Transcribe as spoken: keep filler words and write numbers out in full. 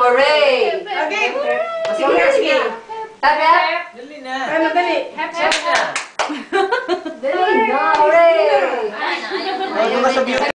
hooray! Okay. Sige, sige. Tap, tap. Dali na. Ay, madali. Dali na, hooray! Bago ka sa beauty